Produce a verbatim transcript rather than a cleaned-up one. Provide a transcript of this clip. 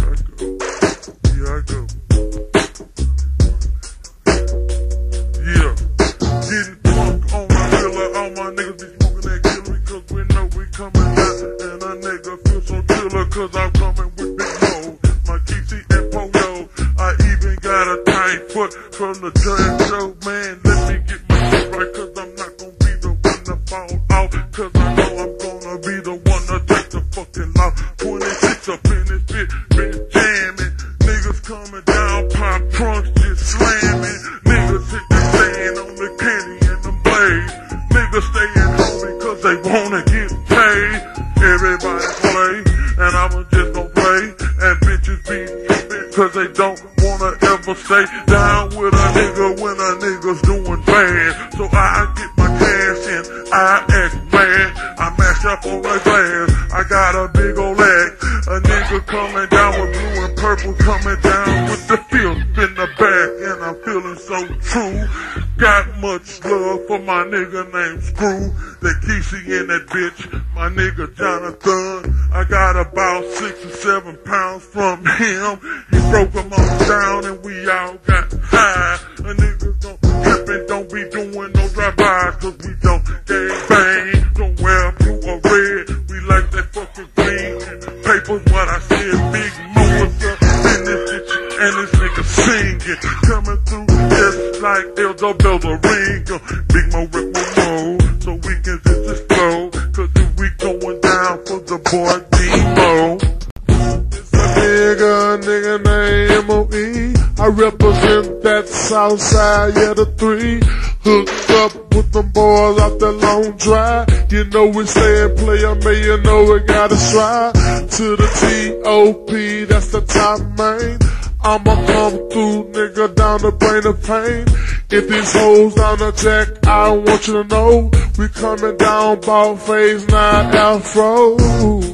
Here I go. Yeah. Getting drunk on the killer. All my niggas be smoking that killer cause we know we coming out. And a nigga feel so killer cause I'm coming with Big Mo. My K C and Polo. I even got a tight foot from the giant show. Man, let me get my shit right cause I'm not gonna be the one to fall out. Cause I know I'm gonna be the one to take the fucking loud. twenty-six up in this bitch, been jamming. Niggas coming down, pop trunks just slamming. Niggas hit the stand on the candy and them blades. Niggas staying home because they wanna get paid. Everybody play, and I'ma just gon' play. And bitches be trippin' cause they don't wanna ever stay down with a nigga when a nigga's doing bad. So I get my cash and I act mad. I mash up on the glass, I got a big ol' leg. A nigga coming down with blue and purple, coming down with the filth in the back, and I'm feeling so true. Got much love for my nigga named Screw. That Keishy in that bitch, my nigga Jonathan. I got about six or seven pounds from him. He broke them all down and we all got high. A nigga don't trippin', don't be doing no drive-bys cause we don't gang bang. Don't wear blue or red, we like that fucking green. Papers what I said, Big Mo was up in this bitch and this nigga singing. Coming through just like Eldo Bell the ring. Big Mo rip my mo, so we can just explode. Cause if we going down for the boy D-Mo. It's a nigga, nigga named M O E. I represent that south side, yeah, the three. Hooked up with them boys out that long drive. You know we stay and play a man, you know we gotta strive. To the T O P, that's the top main. I'ma come through, nigga, down the brain of pain. If these hoes down the jack, I want you to know we coming down about phase nine afro.